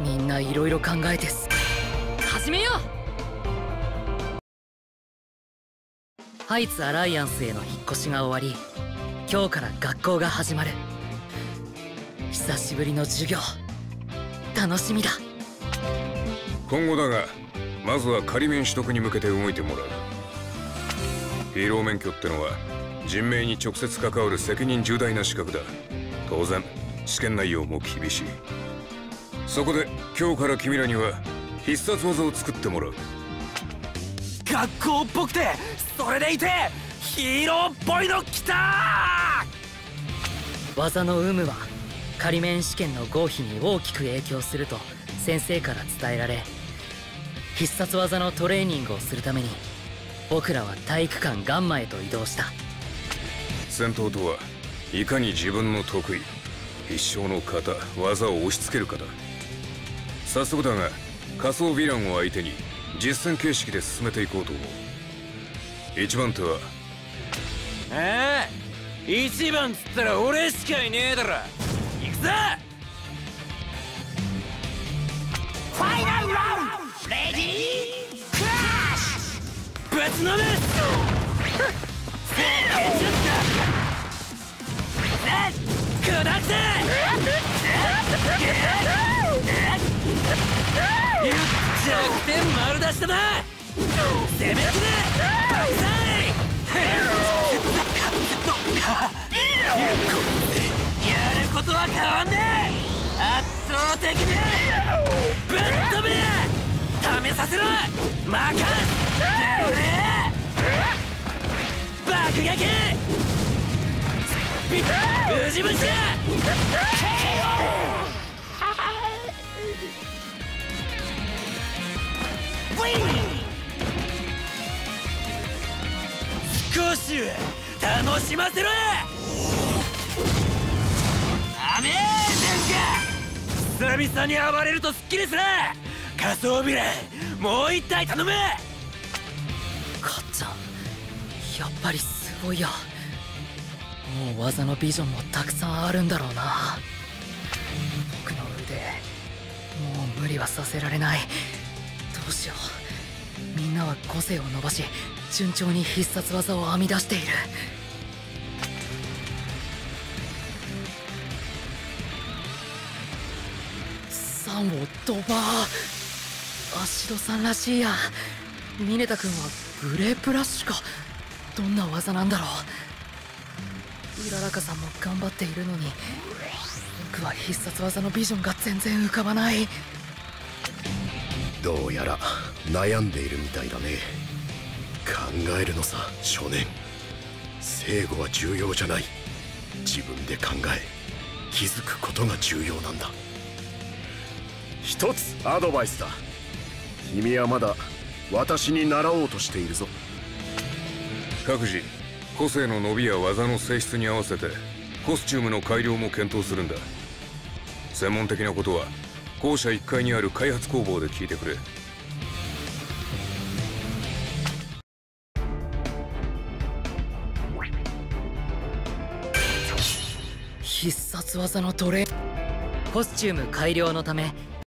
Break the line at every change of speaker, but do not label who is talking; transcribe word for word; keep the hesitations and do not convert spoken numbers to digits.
みんないろいろ考えてす始めよう。ハイツアライアンスへの引っ越しが終わり、今日から学校が始まる。久しぶりの授業、楽しみだ。
今後だが、まずは仮免取得に向けて動いてもらう。ヒーロー免許ってのは人命に直接関わる責任重大な資格だ。当然試験内容も厳しい。そこで今日から君らには必殺技を作ってもらう。
学校っぽくてそれでいてヒーローっぽいのきた
ー。技の有無は仮免試験の合否に大きく影響すると先生から伝えられ、必殺技のトレーニングをするために僕らは体育館ガンマへと移動した。
戦闘とはいかに自分の得意必勝の型技を押し付けるかだ。早速だが仮想ヴィランを相手に実戦形式で進めていこうと思う。一番手は
ああ、一番っつったら俺しかいねえだろ。行くぞ。ファイナルラウンドレディークラッシュ。ぶつのめ砕くぜ。弱点丸出しだな。攻めてくれバキサイ。やることは変わんねえ。圧倒的にぶっ飛べ。試させろ。任せ爆撃無事無事だ。少しは楽しませろ。アメーゼンか。久々に暴れるとスッキリする。仮想ヴィランもう一体頼む。
かっちゃんやっぱりすごいや。もう技のビジョンもたくさんあるんだろうな。僕の腕もう無理はさせられない。どうしよう。みんなは個性を伸ばし順調に必殺技を編み出している。サンをドバー。アシドさんらしいや。ミネタ君はグレープラッシュか。どんな技なんだろう。うららかさんも頑張っているのに僕は必殺技のビジョンが全然浮かばない。
どうやら悩んでいるみたいだね。考えるのさ少年。正義は重要じゃない。自分で考え気づくことが重要なんだ。一つアドバイスだ。君はまだ私に習おうとしているぞ。
各自個性の伸びや技の性質に合わせてコスチュームの改良も検討するんだ。専門的なことは校舎いっかいにある開発工房で聞いてくれ。
必殺技のトレコスチューム改良のため